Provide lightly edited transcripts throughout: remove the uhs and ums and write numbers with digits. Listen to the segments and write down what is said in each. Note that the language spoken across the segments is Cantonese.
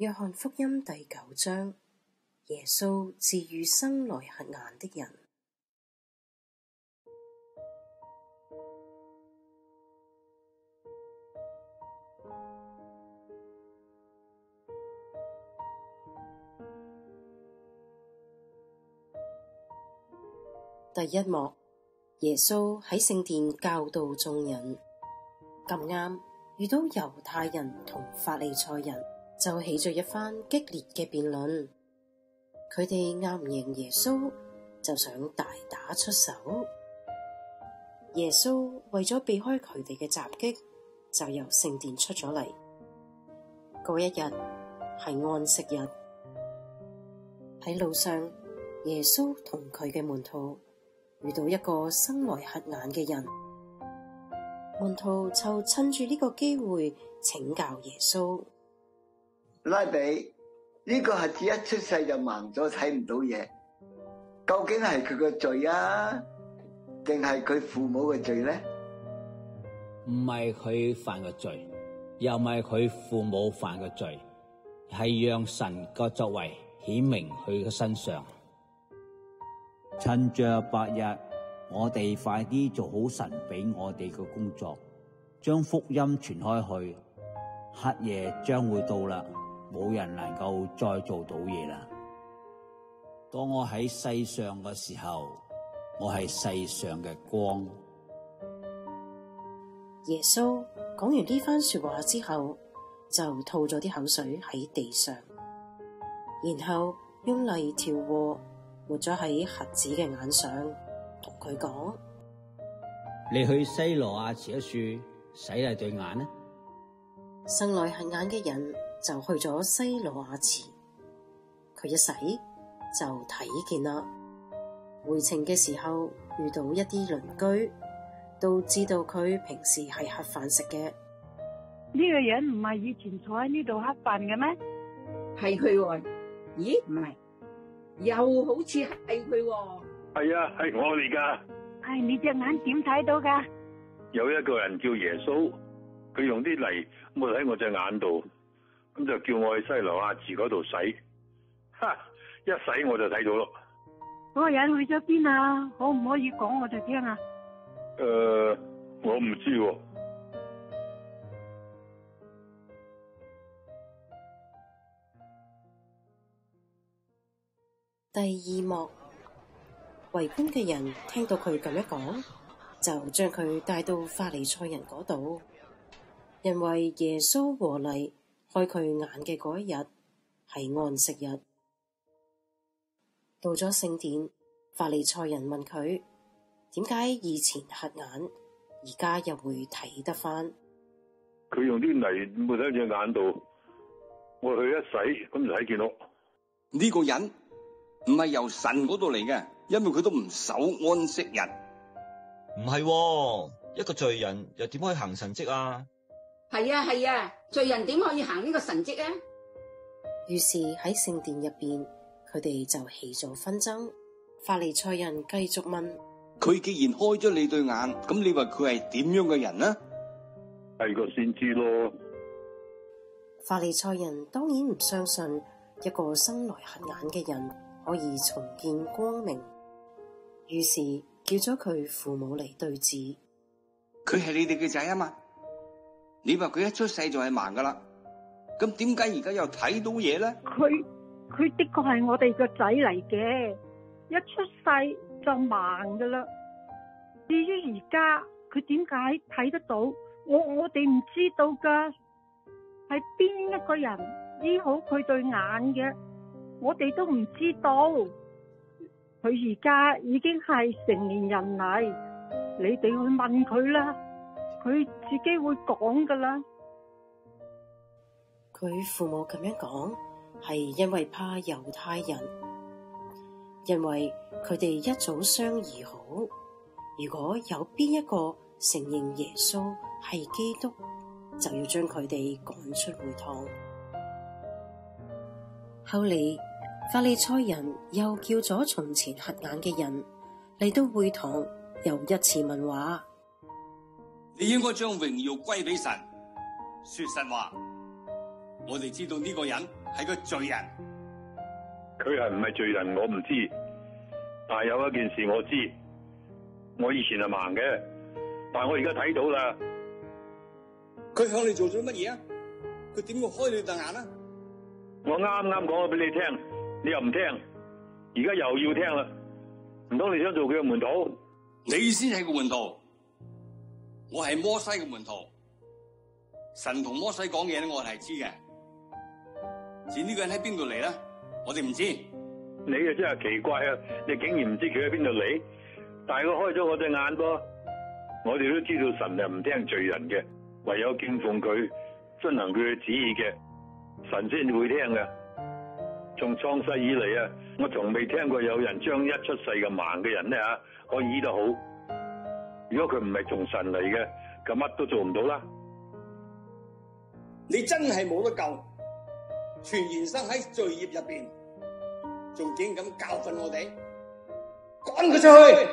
約翰福音第9章，耶穌治癒生來瞎眼的人。第一幕，耶穌喺聖殿教導眾人，咁啱遇到猶太人同法利賽人，就起咗一番激烈嘅辯論。佢哋拗唔贏耶穌，就想大打出手。耶穌為咗避開佢哋嘅襲擊，就由聖殿出咗嚟。嗰一日係安息日，喺路上，耶穌同佢嘅門徒遇到一個生來瞎眼嘅人，門徒就趁住呢個機會請教耶穌。 拉比，呢個孩子一出世就盲咗，睇唔到嘢，究竟係佢個罪啊，定係佢父母嘅罪咧？ 唔係佢犯嘅罪，又唔係佢父母犯嘅罪，係讓神個作為顯明佢嘅身上。 趁着白日，我哋快啲做好神俾我哋嘅工作，將福音傳開去。黑夜將會到啦，冇人能夠再做到嘢啦。當我喺世上嘅時候，我係世上嘅光。 耶穌講完呢番說話之後，就吐咗啲口水喺地上，然後用泥調和，抹咗喺瞎子嘅眼上，同佢講： 你去西羅亞池一處洗下對眼呢？ 生來瞎眼嘅人就去咗西羅亞池，佢一洗就睇見啦。回程嘅時候遇到一啲鄰居，都知道佢平時係乞飯食嘅。 呢個人唔係以前坐喺呢度乞飯嘅咩？ 係佢喎。咦，唔係，又好似係佢喎。 係啊，係我嚟噶。 唉，你隻眼點睇到噶？ 有一個人叫耶穌，佢用啲泥抹喺我隻眼度，咁就叫我去西羅亞池嗰度洗。哈，一洗我就睇到咯。 嗰個人去咗邊啊？可唔可以講我哋聽啊？ 我唔知喎。 第二幕，圍觀嘅人聽到佢咁樣講，就將佢帶到法利賽人嗰度，因為耶穌和嚟開佢眼嘅嗰一日係安息日。到咗聖殿，法利賽人問佢點解以前瞎眼，而家又會睇得返？ 佢用啲泥抹喺隻眼度，我去一洗，咁就睇見咯。 呢個人唔係由神嗰度嚟嘅，因為佢都唔守安息日。 唔係喎，一個罪人又點可以行神蹟啊？ 係啊，罪人點可以行呢個神蹟啊？ 於是喺聖殿入邊，佢哋就起咗紛爭。法利賽人繼續問： 佢既然開咗你對眼，咁你話佢係點樣嘅人呢？ 係個先知咯。 法利賽人當然唔相信一個生來瞎眼嘅人可以重見光明，於是叫咗佢父母嚟對質。 佢係你哋嘅仔啊嘛？你話佢一出世就係盲噶啦，咁點解而家又睇到嘢咧？ 佢的確係我哋個仔嚟嘅，一出世就盲噶啦。至於而家佢點解睇得到，我哋唔知道噶。係邊一個人醫好佢對眼嘅，我哋都唔知道。佢而家已經係成年人嚟，你哋去問佢啦，佢自己會講噶啦。 佢父母咁樣講，係因為怕猶太人，因為佢哋一早商議好，如果有邊一個承認耶穌係基督，就要將佢哋趕出會堂。後嚟法利賽人又叫咗從前瞎眼嘅人嚟到會堂，又一次問話： 你應該將榮耀歸俾神，說實話。 我哋知道呢個人係個罪人。 佢係唔係罪人我唔知，但係有一件事我知，我以前係盲嘅，但係我而家睇到啦。 佢向你做咗乜嘢啊？佢點會開你對眼啊？ 我啱啱講咗俾你聽，你又唔聽，而家又要聽啦。唔通你想做佢嘅門徒？ 你先係個門徒，我係摩西嘅門徒。神同摩西講嘢咧，我係知嘅。至於呢個人喺邊度嚟咧，我哋唔知。 你啊真係奇怪啊！你竟然唔知佢喺邊度嚟，但係佢開咗我隻眼噃。我哋都知道神係唔聽罪人嘅，唯有敬奉佢、遵行佢嘅旨意嘅，神先會聽嘅。從創世以嚟啊，我從未聽過有人將一出世嘅盲嘅人咧可以醫得好。如果佢唔係從神嚟嘅，咁乜都做唔到啦。 你真係冇得救，全然生喺罪孽入邊，仲竟咁教訓我哋，趕佢出去！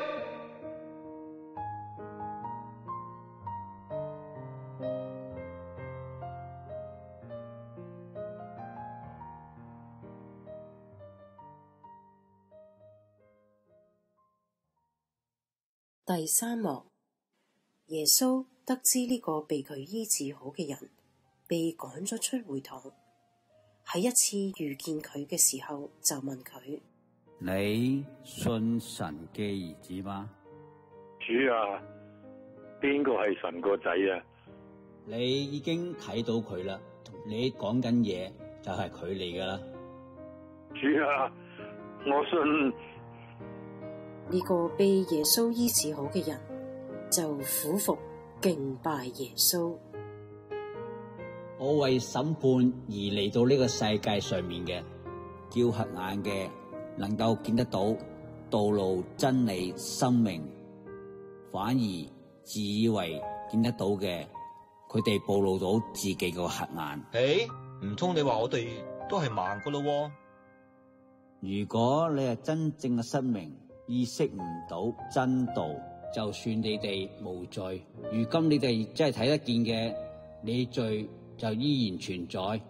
第三幕，耶穌得知呢個被佢醫治好嘅人被趕咗出會堂，喺一次遇見佢嘅時候就問佢： 你信神嘅兒子嗎？ 主啊，邊個係神個仔啊？ 你已經睇到佢啦，你講緊嘢就係佢嚟噶啦。 主啊，我信。 呢個被耶穌醫治好嘅人就俯伏敬拜耶穌。 我為審判而嚟到呢個世界上面嘅，叫瞎眼嘅能夠見得到道路、真理、生命，反而自以為見得到嘅，佢哋暴露到自己個瞎眼。 唔通你話我哋都係盲噶咯？ 如果你係真正嘅失明，意識唔到真道， 就算你哋無罪，如今你哋真係睇得見嘅，你罪就依然存在。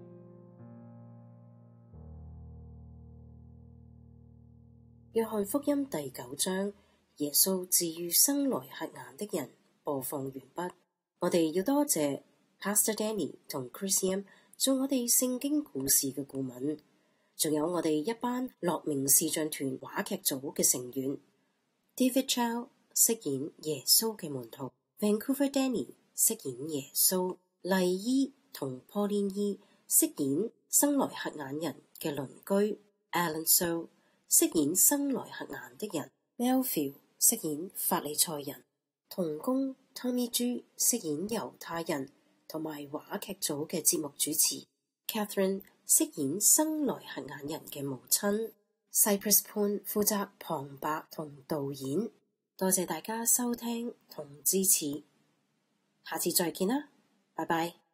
約翰福音第9章，耶穌治癒生來瞎眼的人播放完畢。我哋要多謝 Pastor Danny 同 Christian 做我哋聖經故事嘅顧問，仲有我哋一班樂明視像團話劇組嘅成員 David Chow 飾演耶穌嘅門徒， Vancouver Danny 飾演耶穌，麗姨同 Pauline 姨飾演生來瞎眼人嘅鄰居 Alan So 飾演生來瞎眼的人， Melville 飾演法利賽人，童工 Tommy G 飾演猶太人同埋話劇組嘅節目主持 Catherine 飾演生來瞎眼人嘅母親， Cypress 潘負責旁白同導演。多謝大家收聽同支持，下次再見啦，拜拜。